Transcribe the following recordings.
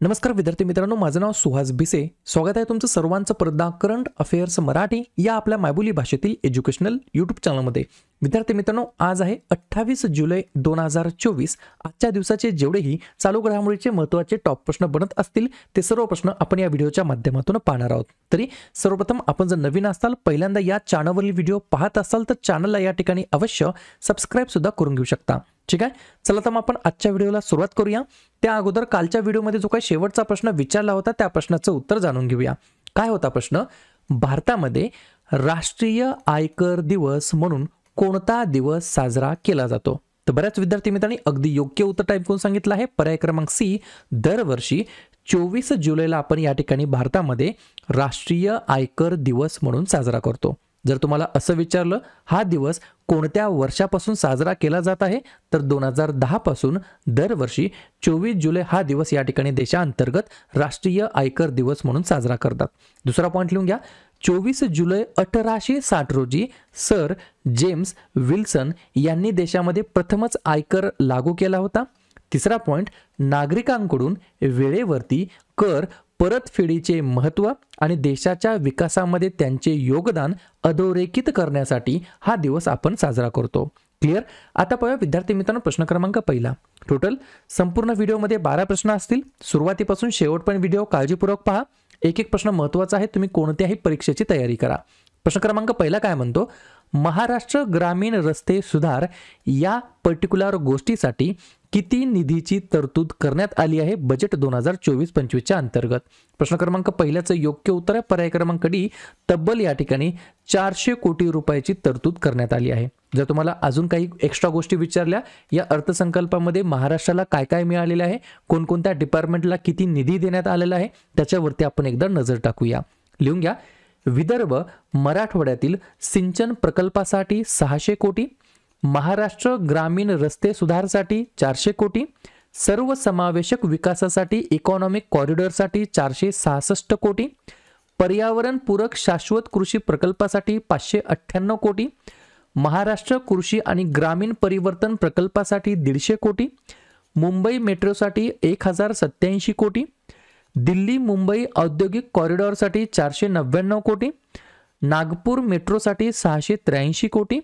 नमस्कार विद्यार्थी मित्रांनो, माझं नाव सुहास भिसे. स्वागत आहे तुमचं सर्वांचं परदा करंट अफेअर्स मराठी या आपल्या मायबोली भाषेतील एज्युकेशनल यूट्यूब चॅनलमध्ये. विद्यार्थी मित्रांनो, आज आहे 28 जुलै 2024. आजच्या दिवसाचे जेवढेही चालू घडामोडीचे महत्त्वाचे टॉप प्रश्न बनत असतील ते सर्व प्रश्न आपण या व्हिडिओच्या माध्यमातून पाहणार आहोत. तरी सर्वप्रथम आपण जर नवीन असाल, पहिल्यांदा या चॅनलवरील व्हिडिओ पाहत असाल तर चॅनलला या ठिकाणी अवश्य सबस्क्राइब सुद्धा करून घेऊ शकता. ठीक आहे, चला तर मग आपण आजच्या व्हिडिओला सुरुवात करूया. त्या अगोदर कालच्या व्हिडिओमध्ये जो काही शेवटचा प्रश्न विचारला होता त्या प्रश्नाचं उत्तर जाणून घेऊया. काय होता प्रश्न? भारतामध्ये राष्ट्रीय आयकर दिवस म्हणून कोणता दिवस साजरा केला जातो? तर बऱ्याच विद्यार्थी मित्रांनी अगदी योग्य उत्तर टाइप करून सांगितलं आहे. पर्याय क्रमांक सी, दरवर्षी 24 जुलैला आपण या ठिकाणी भारतामध्ये राष्ट्रीय आयकर दिवस म्हणून साजरा करतो. जर तुम्हाला असं विचारलं हा दिवस कोणत्या वर्षापासून साजरा केला जात आहे, तर 2010 पासून दरवर्षी 24 जुलै हा दिवस या ठिकाणी देशांतर्गत राष्ट्रीय आयकर दिवस म्हणून साजरा करतात. दुसरा पॉइंट लिहून घ्या. 24 जुलै 1860 रोजी सर जेम्स विल्सन यांनी देशामध्ये प्रथमच आयकर लागू केला होता. तिसरा पॉइंट, नागरिकांकडून वेळेवरती कर परतफेडीचे महत्त्व आणि देशाच्या विकासामध्ये त्यांचे योगदान अधोरेखित करण्यासाठी हा दिवस आपण साजरा करतो. क्लिअर? आता पाहूया विद्यार्थी मित्रांनो प्रश्न क्रमांक पहिला. टोटल संपूर्ण व्हिडिओमध्ये 12 प्रश्न असतील. सुरुवातीपासून शेवटपर्यंत व्हिडिओ काळजीपूर्वक पहा. एक एक प्रश्न महत्त्वाचा आहे, तुम्ही कोणत्याही परीक्षेची तयारी करा. प्रश्न क्रमांक पहिला काय म्हणतो? महाराष्ट्र ग्रामीण रस्ते सुधार या पर्टिक्युलर गोष्टीसाठी किती निधीची तरतूद करण्यात आली आहे बजेट 2024-25 च्या अंतर्गत? प्रश्न क्रमांक पहिल्याचं योग्य उत्तर आहे पर्याय क्रमांक डी, तब्बल या ठिकाणी 400 कोटी रुपयाची तरतूद करण्यात आली आहे. जर तुम्हाला अजून काही एक्स्ट्रा गोष्टी विचारल्या या अर्थसंकल्पामध्ये महाराष्ट्राला काय काय मिळालेलं आहे, कोणकोणत्या डिपार्टमेंटला किती निधी देण्यात आलेला आहे, त्याच्यावरती आपण एकदा नजर टाकूया. लिहून घ्या. विदर्भ मराठवाड्यातील सिंचन प्रकल्पासाठी 600 कोटी, महाराष्ट्र ग्रामीण रस्ते सुधारसाठी 400 कोटी, सर्वसमावेशक विकासासाठी इकॉनॉमिक कॉरिडॉरसाठी 466 कोटी, पर्यावरण पूरक शाश्वत कृषी प्रकल्पासाठी 598 कोटी, महाराष्ट्र कृषी आणि ग्रामीण परिवर्तन प्रकल्पासाठी 150 कोटी, मुंबई मेट्रोसाठी 1087 कोटी, दिल्ली मुंबई औद्योगिक कॉरिडॉरसाठी 499 कोटी, नागपूर मेट्रोसाठी 683 कोटी,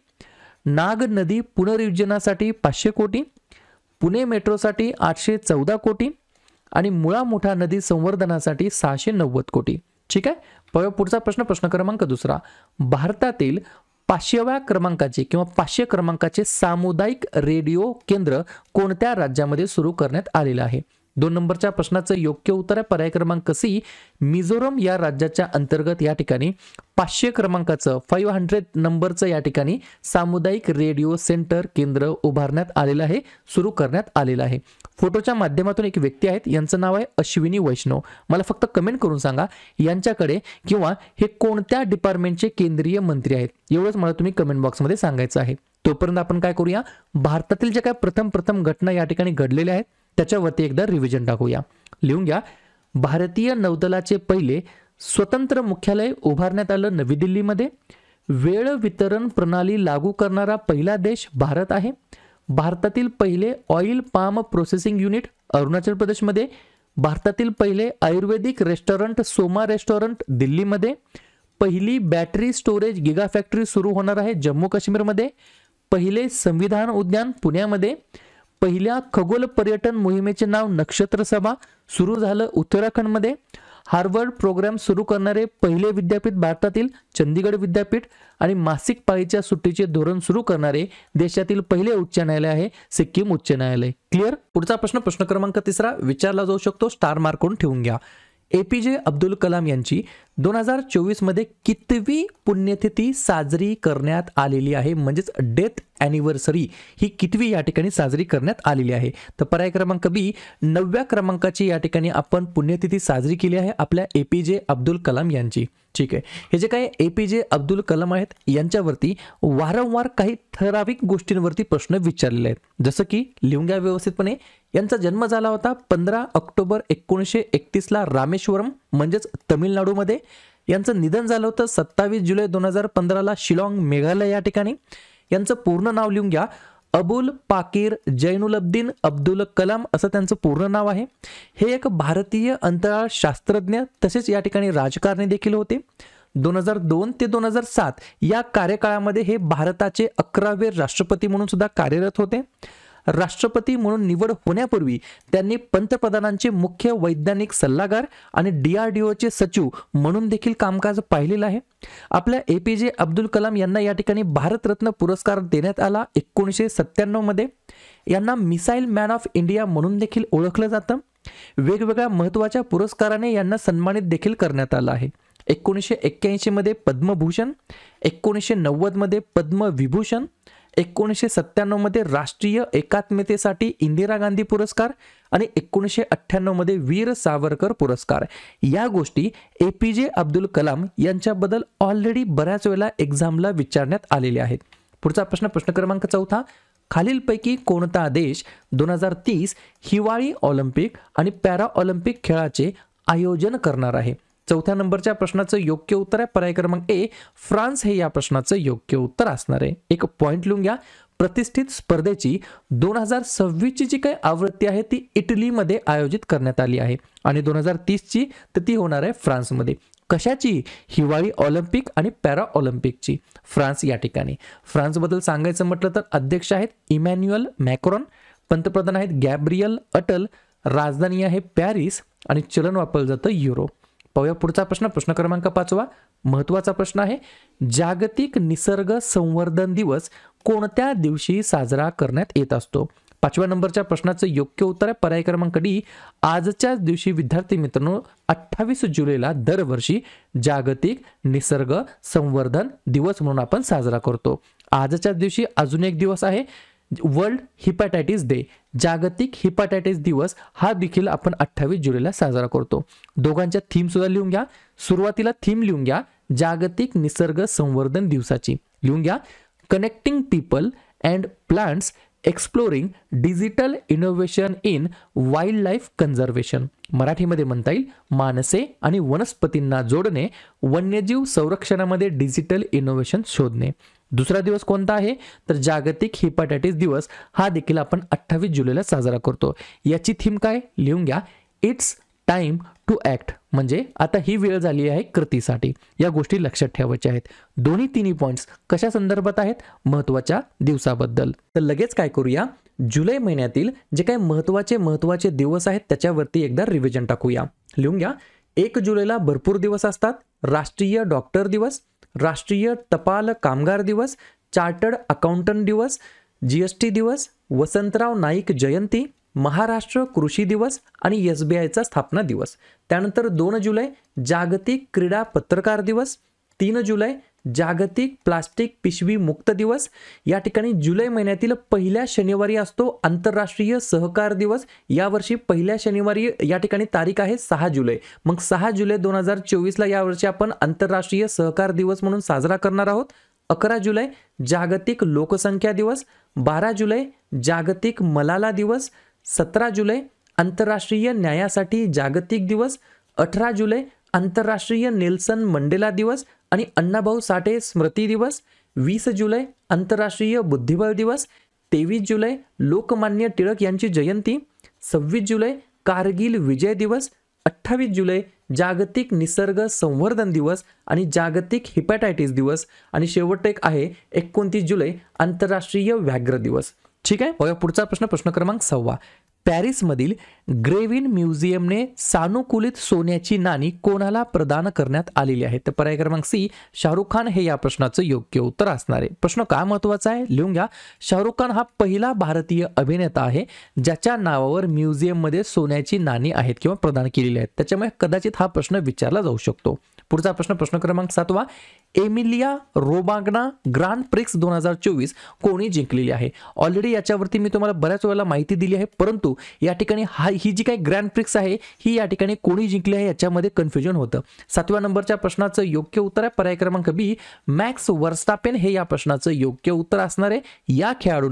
नाग नदी पुनरुज्जीवनासाठी 500 कोटी, पुणे मेट्रोसाठी 814 कोटी आणि मुळा मुठा नदी संवर्धनासाठी 690 कोटी. ठीक आहे, पुढचा प्रश्न, प्रश्न क्रमांक दुसरा. भारतातील 500व्या क्रमांकाचे किंवा 500 क्रमांकाचे सामुदायिक रेडिओ केंद्र कोणत्या राज्यामध्ये सुरू करण्यात आलेलं आहे? 2 नंबरच्या प्रश्नाचं योग्य उत्तर आहे पर्याय क्रमांक सी, मिझोरम या राज्याच्या अंतर्गत या ठिकाणी 500 क्रमांकाचं 500 नंबरचं या ठिकाणी सामुदायिक रेडिओ सेंटर केंद्र उभारण्यात आलेलं आहे, सुरू करण्यात आलेलं आहे. फोटोच्या माध्यमातून एक व्यक्ती आहेत, यांचं नाव आहे अश्विनी वैष्णव. मला फक्त कमेंट करून सांगा यांच्याकडे किंवा हे कोणत्या डिपार्टमेंटचे केंद्रीय मंत्री आहेत, एवढंच मला तुम्ही कमेंट बॉक्समध्ये सांगायचं आहे. तोपर्यंत आपण काय करूया, भारतातील जे काय प्रथम घटना या ठिकाणी घडलेल्या आहेत त्याच्यावरती एकदा रिव्हिजन टाकूया. लिहून घ्या. भारतीय नौदलाचे पहिले स्वतंत्र मुख्यालय उभारण्यात आलं नवी दिल्लीमध्ये. वेळ वितरण प्रणाली लागू करणारा पहिला देश भारत आहे. भारतातील पहिले oil palm processing unit Arunachal प्रदेशमध्ये. भारतातील पहिले आयुर्वेदिक रेस्टॉरंट सोमा रेस्टॉरंट दिल्लीमध्ये. पहिली बॅटरी स्टोरेज गिगा फॅक्टरी सुरू होणार आहे जम्मू काश्मीरमध्ये. पहिले संविधान उद्यान पुण्यामध्ये. पहिल्या खगोल पर्यटन मोहिमेचे नाव नक्षत्र सभा सुरू झालं उत्तराखंडमध्ये. हार्वर्ड प्रोग्राम सुरू करणारे पहिले विद्यापीठ भारतातील चंदीगड विद्यापीठ. आणि मासिक पाळीच्या सुट्टीचे धोरण सुरू करणारे देशातील पहिले उच्च न्यायालय आहे सिक्कीम उच्च न्यायालय. क्लिअर? पुढचा प्रश्न, प्रश्न क्रमांक तिसरा विचारला जाऊ शकतो, स्टार मार्क करून ठेवून घ्या. एपीजे अब्दुल कलाम यांची 2024 मध्ये कितवी पुण्यतिथी साजरी करण्यात आलेली आहे, म्हणजेच डेथ ॲनिव्हर्सरी ही कितवी या ठिकाणी साजरी करण्यात आलेली आहे? तर पर्याय क्रमांक बी, 9व्या क्रमांकाची या ठिकाणी आपण पुण्यतिथी साजरी केली आहे आपल्या एपीजे अब्दुल कलाम यांची. ठीक आहे, हे जे काही एपीजे अब्दुल कलाम आहेत यांच्यावरती वारंवार काही ठराविक गोष्टींवरती प्रश्न विचारलेले आहेत. जसं की लिहून घ्या व्यवस्थितपणे. यांचा जन्म झाला होता 15 ऑक्टोबर 1931ला रामेश्वरम म्हणजेच तमिळनाडूमध्ये. यांचं निधन झालं होतं 27 जुलै 2015ला शिलाँग मेघालय या ठिकाणी. यांचं पूर्ण नाव लिहून घ्या, अबुल पाकीर जैनुलब्दीन अब्दुल कलाम असं त्यांचं पूर्ण नाव आहे. हे एक भारतीय अंतराळ शास्त्रज्ञ तसेच या ठिकाणी राजकारणी देखील होते. 2002 ते 2007 या कार्यकाळामध्ये हे भारताचे 11वे राष्ट्रपती म्हणून सुद्धा कार्यरत होते. राष्ट्रपती म्हणून निवड होण्यापूर्वी त्यांनी पंतप्रधानांचे मुख्य वैज्ञानिक सल्लागार आणि DRDOचे सचिव म्हणून देखील कामकाज पाहिलेलं आहे. आपल्या APJ अब्दुल कलाम यांना या ठिकाणी भारतरत्न पुरस्कार देण्यात आला 1997 मध्ये. यांना मिसाईल मॅन ऑफ इंडिया म्हणून देखील ओळखलं जातं. वेगवेगळ्या महत्त्वाच्या पुरस्काराने यांना सन्मानित देखील करण्यात आलं आहे. 1981 मध्ये पद्मभूषण, 1990 मध्ये पद्मविभूषण, 1997 मध्ये राष्ट्रीय एकात्मतेसाठी इंदिरा गांधी पुरस्कार आणि 1998 मध्ये वीर सावरकर पुरस्कार. या गोष्टी APJ अब्दुल कलाम यांच्याबद्दल ऑलरेडी बऱ्याच वेळेला एक्झामला विचारण्यात आलेले आहेत. पुढचा प्रश्न क्रमांक 4. खालीलपैकी कोणता देश 2030 हिवाळी ऑलिम्पिक आणि पॅरा ऑलिम्पिक खेळाचे आयोजन करणार आहे? 4थ्या नंबरच्या प्रश्नाचं योग्य उत्तर आहे पर्याय क्रमांक A फ्रान्स हे या प्रश्नाचं योग्य उत्तर असणार आहे. एक पॉइंट लिहून घ्या. प्रतिष्ठित स्पर्धेची 2026 ची जी काही आवृत्ती आहे ती इटलीमध्ये आयोजित करण्यात आली आहे आणि 2030 ची तर ती होणार आहे फ्रान्समध्ये. कशाची? हिवाळी ऑलिम्पिक आणि पॅरा ऑलिम्पिकची. फ्रान्स या ठिकाणी. फ्रान्सबद्दल सांगायचं म्हटलं तर अध्यक्ष आहेत इमॅन्युअल मॅक्रॉन, पंतप्रधान आहेत गॅब्रियल अटल, राजधानी आहे पॅरिस आणि चलन वापरलं जातं युरो. पाहूया पुढचा प्रश्न क्रमांक 5. महत्त्वाचा प्रश्न आहे. जागतिक निसर्ग संवर्धन दिवस कोणत्या दिवशी साजरा करण्यात येत असतो? 5व्या नंबरच्या प्रश्नाचं योग्य उत्तर आहे पर्याय क्रमांक D आजच्याच दिवशी. विद्यार्थी मित्रांनो 28 जुलैला दरवर्षी जागतिक निसर्ग संवर्धन दिवस म्हणून आपण साजरा करतो. आजच्याच दिवशी अजून एक दिवस आहे वर्ल्ड हिपॅटायटिस डे, जागतिक हिपॅटायटिस दिवस. हा देखील आपण 28 जुलैला साजरा करतो. दोघांच्या थीम सुद्धा लिहून घ्या. सुरुवातीला थीम लिहून घ्या जागतिक निसर्ग संवर्धन दिवसाची. लिहून घ्या connecting people and plants exploring digital innovation in wildlife conservation. मराठीमध्ये म्हणता येईल माणसे आणि वनस्पतींना जोडणे, वन्यजीव संरक्षणामध्ये डिजिटल इनोव्हेशन शोधणे. दुसरा दिवस कोणता आहे तर जागतिक हिपॅटायटिस दिवस. हा देखील आपण 28 जुलैला साजरा करतो. याची थीम काय? लिहून घ्या इट्स टाइम टू ॲक्ट, म्हणजे आता ही वेळ झाली आहे कृतीसाठी. या गोष्टी लक्षात ठेवायच्या आहेत. दोन्ही तिन्ही पॉइंट्स कशा संदर्भात आहेत? महत्त्वाच्या दिवसाबद्दल. तर लगेच काय करूया, जुलै महिन्यातील जे काही महत्त्वाचे दिवस आहेत त्याच्यावरती एकदा रिव्हिजन टाकूया. लिहून घ्या 1 जुलैला भरपूर दिवस असतात. राष्ट्रीय डॉक्टर दिवस, राष्ट्रीय टपाल कामगार दिवस, चार्टर्ड अकाउंटंट दिवस, GST दिवस, वसंतराव नाईक जयंती, महाराष्ट्र कृषी दिवस आणि SBIचा स्थापना दिवस. त्यानंतर 2 जुलै जागतिक क्रीडा पत्रकार दिवस, 3 जुलै जागतिक प्लास्टिक पिशवी मुक्त दिवस. या ठिकाणी जुलै महिन्यातील पहिल्या शनिवारी असतो आंतरराष्ट्रीय सहकार दिवस. यावर्षी पहिल्या शनिवारी या ठिकाणी तारीख आहे 6 जुलै. मग 6 जुलै 2024ला यावर्षी आपण आंतरराष्ट्रीय सहकार दिवस म्हणून साजरा करणार आहोत. 11 जुलै जागतिक लोकसंख्या दिवस, 12 जुलै जागतिक मलाला दिवस, 17 जुलै आंतरराष्ट्रीय न्यायासाठी जागतिक दिवस, 18 जुलै आंतरराष्ट्रीय नेल्सन मंडेला दिवस आणि अण्णाभाऊ साठे स्मृती दिवस, 20 जुलै आंतरराष्ट्रीय बुद्धिबळ दिवस, 23 जुलै लोकमान्य टिळक यांची जयंती, 26 जुलै कारगिल विजय दिवस, 28 जुलै जागतिक निसर्ग संवर्धन दिवस आणि जागतिक हिपॅटायटिस दिवस आणि शेवट एक आहे 29 जुलै आंतरराष्ट्रीय व्याघ्र दिवस. ठीक आहे. पुढचा प्रश्न क्रमांक 6. पॅरिसमधील ग्रेव्हिन म्युझियमने सानुकूलित सोन्याची नाणी कोणाला प्रदान करण्यात आलेली आहेत? तर पर्याय क्रमांक C शाहरुख खान हे या प्रश्नाचं योग्य उत्तर असणार आहे. प्रश्न का महत्त्वाचा आहे? लिहून घ्या शाहरुख खान हा पहिला भारतीय अभिनेता आहे ज्याच्या नावावर म्युझियममध्ये सोन्याची नाणी आहेत किंवा प्रदान केलेली आहेत. त्याच्यामुळे कदाचित हा प्रश्न विचारला जाऊ शकतो. पुढचा प्रश्न क्रमांक 7. एमिलिया रोमाग्ना ग्रँड प्रिक्स 2024 कोणी जिंकलेली आहे? ऑलरेडी याच्यावरती मी तुम्हाला बऱ्याच वेळेला माहिती दिली आहे, परंतु या ठिकाणी ही जी काही ग्रँड प्रिक्स आहे ही या ठिकाणी कोणी जिंकली आहे याच्यामध्ये कन्फ्युजन होतं. 7व्या नंबरच्या प्रश्नाचं योग्य उत्तर आहे पर्याय क्रमांक B मॅक्स वर्स्टापेन हे या प्रश्नाचं योग्य उत्तर असणार आहे. या खेळाडूने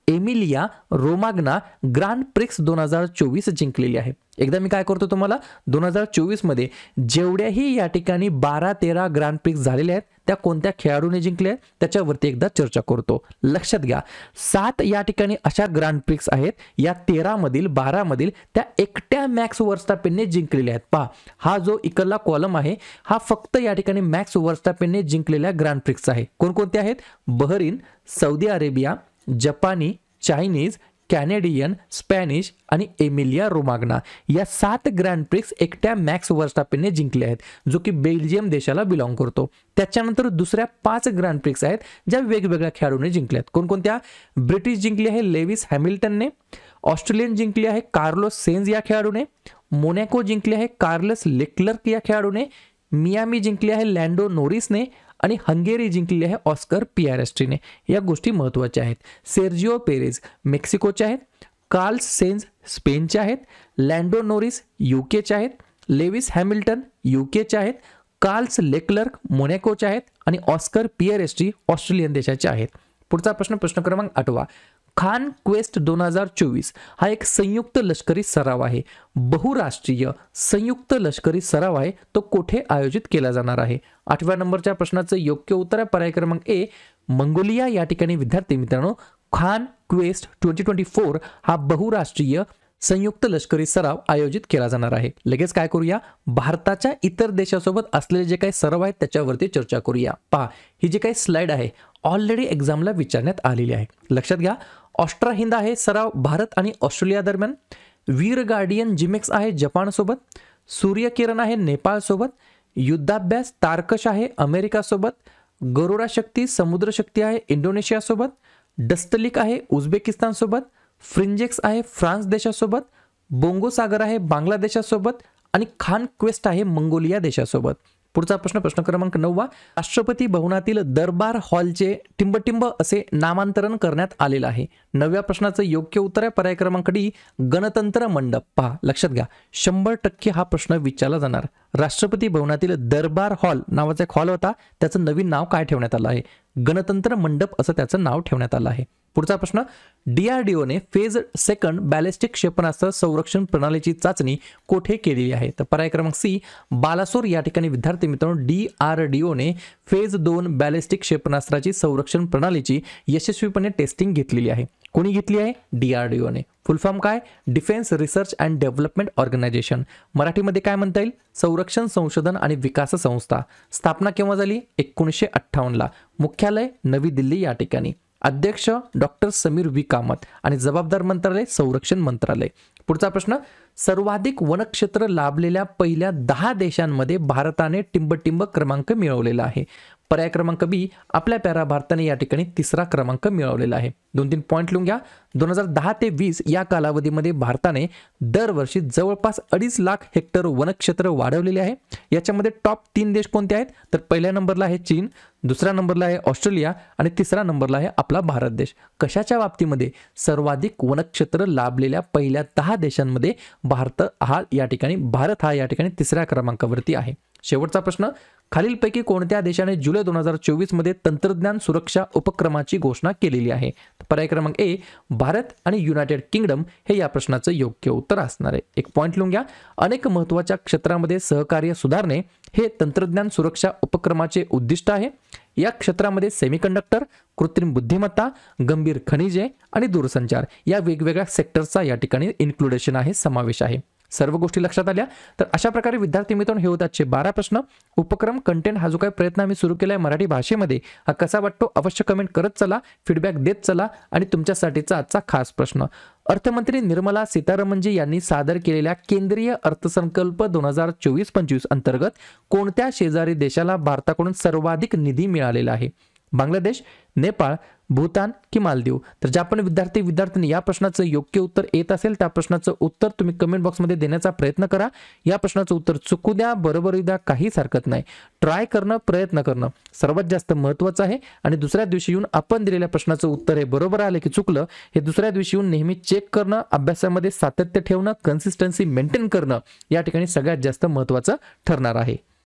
एमिलिया रोमाग्ना ग्रँड प्रिक्स 2024 जिंकलेली आहे. एकदा मी काय करतो तुम्हाला 2024 मध्ये जेवढ्याही या ठिकाणी 12-13 ग्रँड प्रिक्स झालेले आहेत त्या कोणत्या खेळाडूने जिंकले आहेत त्याच्यावरती एकदा चर्चा करतो. लक्षात घ्या 7 या ठिकाणी अशा ग्रँड प्रिक्स आहेत, या 13 मधील 12 मधील त्या एकट्या मॅक्स वर्स्टापेनने जिंकलेल्या आहेत. पहा हा जो इकडला कॉलम आहे हा फक्त या ठिकाणी मॅक्स वर्स्टापेनने जिंकलेल्या ग्रँड प्रिक्स आहे. कोणकोणते आहेत? बहरीन, सौदी अरेबिया, जपानी, चायनीज, कॅनेडियन, स्पॅनिश आणि एमिलिया रोमाग्ना या 7 ग्रँड प्रिक्स एकट्या मॅक्स वर्स्टापेनने जिंकले आहेत, जो की बेल्जियम देशाला बिलॉंग करतो. त्याच्यानंतर दुसऱ्या 5 ग्रँड प्रिक्स आहेत ज्या वेगवेगळ्या खेळाडूंनी जिंकल्या आहेत. कोणकोणत्या? ब्रिटिश जिंकली आहे लेविस हॅमिल्टनने, ऑस्ट्रेलियन जिंकली आहे कार्लोस सेन्झ या खेळाडूने, मोनॅको जिंकली आहे कार्लस लेक्लर्क या खेळाडूने, मियामी जिंकली आहे लँडो नोरिसने आणि हंगेरी जिंकली आहे ऑस्कर पियारेस्ट्रीने. या गोष्टी महत्त्वाच्या आहेत. सेर्जिओ पेरेज मेक्सिकोचे आहेत, कार्ल्स सेन्झ स्पेनचे आहेत, लँडो नोरिस यूकेचे आहेत, लेविस हॅमिल्टन यूकेचे आहेत, कार्ल्स लेक्लर्क मोनॅकोचे आहेत आणि ऑस्कर पियारेस्ट्री ऑस्ट्रेलियन देशाचे आहेत. पुढचा प्रश्न क्रमांक 8. खान क्वेस्ट 2024 हा एक संयुक्त लष्करी सराव आहे. बहुराष्ट्रीय संयुक्त लष्करी सराव आहे. तो कुठे आयोजित केला जाणार आहे? 8व्या नंबरच्या प्रश्नाचं योग्य उत्तर आहे पर्याय क्रमांक ए मंगोलिया या ठिकाणी. विद्यार्थी मित्रांनो खान क्वेस्ट 2024 हा बहुराष्ट्रीय संयुक्त लष्करी सराव आयोजित केला जाणार आहे. लगेच काय करूया भारताच्या इतर देशासोबत असलेले जे काही सराव आहेत त्याच्यावरती चर्चा करूया. पहा ही जी काही स्लाइड आहे ऑलरेडी एक्झामला विचारण्यात आलेली आहे. लक्षात घ्या ऑस्ट्रा हिंद आहे सराव भारत आणि ऑस्ट्रेलिया दरम्यान, वीर गार्डियन जिमेक्स आहे जपान सोबत, सूर्यकिरण आहे नेपाळ सोबत, युद्धाभ्यास तारकश आहे अमेरिका सोबत, गरुडा शक्ती समुद्र शक्ती आहे इंडोनेशिया सोबत, डस्टलिक आहे उझबेकिस्तान सोबत, फ्रिंजेक्स आहे फ्रान्स देशासोबत, बोंगो सागर आहे बांगलादेशासोबत आणि खान क्वेस्ट आहे मंगोलिया देशासोबत. पुढचा प्रश्न क्रमांक 9. राष्ट्रपती भवनातील दरबार हॉलचे टिंबटिंब असे नामांतरण करण्यात आलेलं आहे. 9व्या प्रश्नाचं योग्य उत्तर आहे पर्याय क्रमांक डी गणतंत्र मंडप. पहा लक्षात घ्या 100% हा प्रश्न विचारला जाणार. राष्ट्रपती भवनातील दरबार हॉल नावाचा एक हॉल होता, त्याचं नवीन नाव काय ठेवण्यात आलं आहे? गणतंत्र मंडप असं त्याचं नाव ठेवण्यात आलं आहे. पुढचा प्रश्न DRDOने फेज 2 बॅलिस्टिक क्षेपणास्त्र संरक्षण प्रणालीची चाचणी कोठे केलेली आहे? तर पर्याय क्रमांक सी बालासोर या ठिकाणी. विद्यार्थी मित्रांनो DRDOने फेज 2 बॅलिस्टिक क्षेपणास्त्राची संरक्षण प्रणालीची यशस्वीपणे टेस्टिंग घेतलेली आहे. कोणी घेतली आहे? DRDOने. फुल फॉर्म काय? Defence research and development organisation. मराठीमध्ये काय म्हणता येईल? संरक्षण संशोधन आणि विकास संस्था. स्थापना केव्हा झाली? 1958 ला. मुख्यालय नवी दिल्ली या ठिकाणी. अध्यक्ष डॉक्टर समीर व्ही कामत आणि जबाबदार मंत्रालय संरक्षण मंत्रालय. पुढचा प्रश्न सर्वाधिक वनक्षेत्र लाभलेल्या पहिल्या 10 देशांमध्ये भारताने टिंबटिंब क्रमांक मिळवलेला आहे. पर्याय क्रमांक बी आपल्या प्यारा भारताने या ठिकाणी 3रा क्रमांक मिळवलेला आहे. 2-3 पॉईंट लिहून घ्या. 2010 ते 20 या कालावधीमध्ये भारताने दरवर्षी जवळपास 2.5 लाख हेक्टर वनक्षेत्र वाढवलेले आहे. याच्यामध्ये टॉप 3 देश कोणते आहेत? तर पहिल्या नंबरला आहे चीन, दुसऱ्या नंबरला आहे ऑस्ट्रेलिया आणि तिसऱ्या नंबरला आहे आपला भारत देश. कशाच्या बाबतीमध्ये? सर्वाधिक वनक्षेत्र लाभलेल्या पहिल्या 10 देशांमध्ये भारत हा या ठिकाणी 3ऱ्या क्रमांकावरती आहे. शेवटचा प्रश्न खालीलपैकी कोणत्या देशाने जुलै 2024 मध्ये तंत्रज्ञान सुरक्षा उपक्रमाची घोषणा केलेली आहे? पर्याय क्रमांक ए भारत आणि युनायटेड किंगडम हे या प्रश्नाचं योग्य उत्तर असणार आहे. एक पॉईंट लिहून घ्या. अनेक महत्त्वाच्या क्षेत्रामध्ये सहकार्य सुधारणे हे तंत्रज्ञान सुरक्षा उपक्रमाचे उद्दिष्ट आहे. या क्षेत्रामध्ये सेमीकंडक्टर, कृत्रिम बुद्धिमत्ता, गंभीर खनिजे आणि दूरसंचार या वेगवेगळ्या सेक्टरचा या ठिकाणी इन्क्लुडेशन आहे, समावेश आहे. सर्व गोष्टी लक्षात आल्या. तर अशा प्रकारे विद्यार्थी मित्रांनो हे होतात 12 प्रश्न. उपक्रम कंटेंट हा जो काही प्रयत्न आम्ही सुरू केला आहे मराठी भाषेमध्ये हा कसा वाटतो अवश्य कमेंट करत चला, फीडबॅक देत चला. आणि तुमच्यासाठीचा आजचा खास प्रश्न अर्थमंत्री निर्मला सीतारामनजी यांनी सादर केलेल्या केंद्रीय अर्थसंकल्प 2024-25 अंतर्गत कोणत्या शेजारी देशाला भारताकडून सर्वाधिक निधी मिळालेला आहे? बांगलादेश, नेपाळ, भूतान की मालदीव? तर ज्या पण विद्यार्थ्यांनी या प्रश्नाचं योग्य उत्तर येत असेल त्या प्रश्नाचं उत्तर तुम्ही कमेंट बॉक्समध्ये देण्याचा प्रयत्न करा. या प्रश्नाचं उत्तर चुकू द्या, बरोबर द्या, काहीच हरकत नाही. ट्राय करणं, प्रयत्न करणं सर्वात जास्त महत्त्वाचं आहे. आणि दुसऱ्या दिवशी येऊन आपण दिलेल्या प्रश्नाचं उत्तर हे बरोबर आलं की चुकलं हे दुसऱ्या दिवशी येऊन नेहमी चेक करणं, अभ्यासामध्ये सातत्य ठेवणं, कन्सिस्टन्सी मेंटेन करणं या ठिकाणी सगळ्यात जास्त महत्त्वाचं ठरणार आहे.